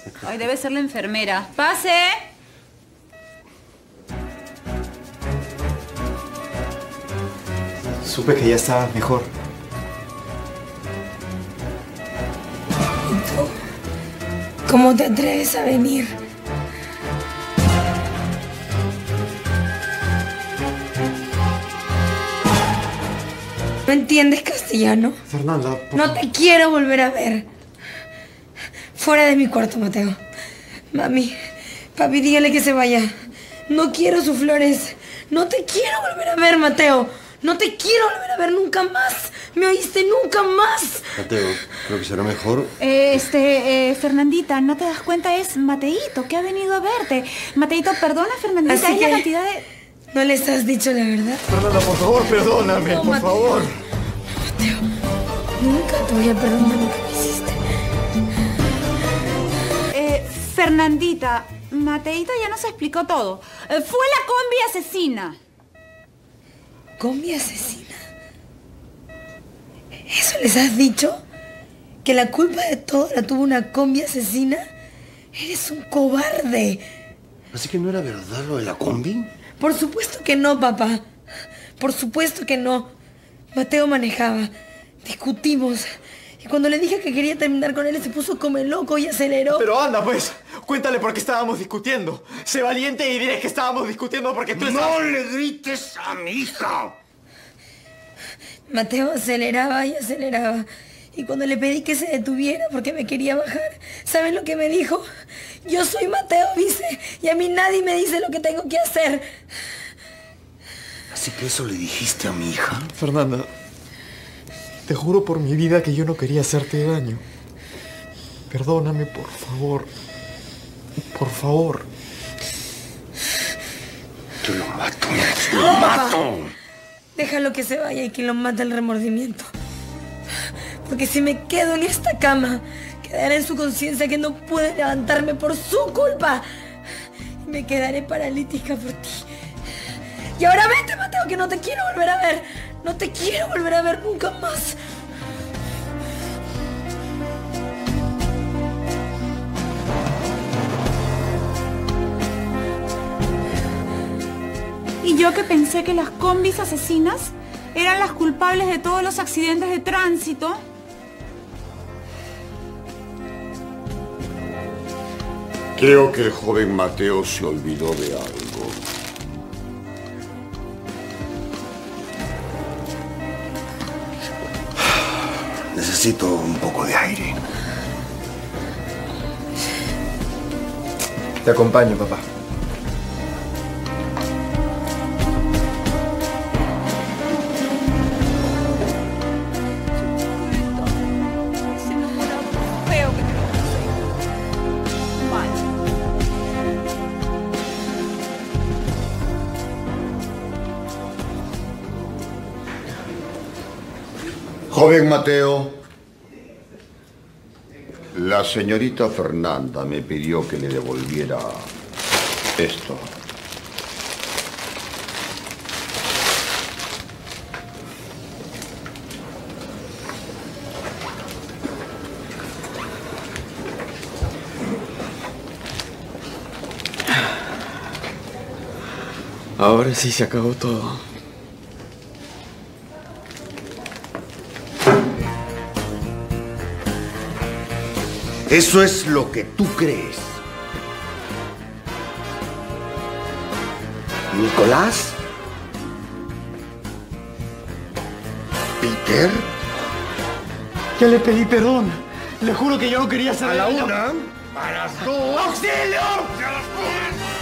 Ay, debe ser la enfermera. ¡Pase! Supe que ya estabas mejor. ¿Y tú? ¿Cómo te atreves a venir? ¿No entiendes castellano? Fernanda, No te quiero volver a ver. Fuera de mi cuarto, Mateo. Mami, papi, dígale que se vaya. No quiero sus flores. No te quiero volver a ver, Mateo. No te quiero volver a ver nunca más. ¿Me oíste? Nunca más. Mateo, creo que será mejor. Fernandita, ¿no te das cuenta? Es Mateito, que ha venido a verte. Mateito, perdona, Fernandita, Así es que la cantidad de... ¿No les has dicho la verdad? Fernanda, por favor, perdóname, No, por Mateo. favor. Mateo, nunca te voy a perdonar lo que me hiciste. Fernandita, Mateito ya nos explicó todo. Fue la combi asesina. ¿Combi asesina? ¿Eso les has dicho? ¿Que la culpa de todo la tuvo una combi asesina? Eres un cobarde. ¿Así que no era verdad lo de la combi? Por supuesto que no, papá. Por supuesto que no. Mateo manejaba. Discutimos. Y cuando le dije que quería terminar con él, se puso como el loco y aceleró. Pero anda, pues. Cuéntale por qué estábamos discutiendo. Sé valiente y diré que estábamos discutiendo porque tú ¡No le grites a mi hija! Mateo aceleraba y aceleraba. Y cuando le pedí que se detuviera porque me quería bajar, ¿saben lo que me dijo? Yo soy Mateo, dice, y a mí nadie me dice lo que tengo que hacer. ¿Así que eso le dijiste a mi hija? Fernanda, te juro por mi vida que yo no quería hacerte daño. Perdóname, por favor. Por favor. Yo lo mato. ¡Lo mato! Déjalo que se vaya y que lo mate el remordimiento. Porque si me quedo en esta cama, quedará en su conciencia que no pude levantarme por su culpa. Y me quedaré paralítica por ti. Y ahora vete, Mateo, que no te quiero volver a ver. No te quiero volver a ver nunca más. Y yo que pensé que las combis asesinas eran las culpables de todos los accidentes de tránsito. Creo que el joven Mateo se olvidó de algo. Necesito un poco de aire. Te acompaño, papá. Se enamora feo que te lo puse. Mal. Joven Mateo, la señorita Fernanda me pidió que le devolviera esto. Ahora sí se acabó todo. Eso es lo que tú crees. ¿Nicolás? ¿Peter? Ya le pedí perdón. Le juro que yo no quería hacer A la daño. una, a las dos... ¡Auxilio! ¡A las tres!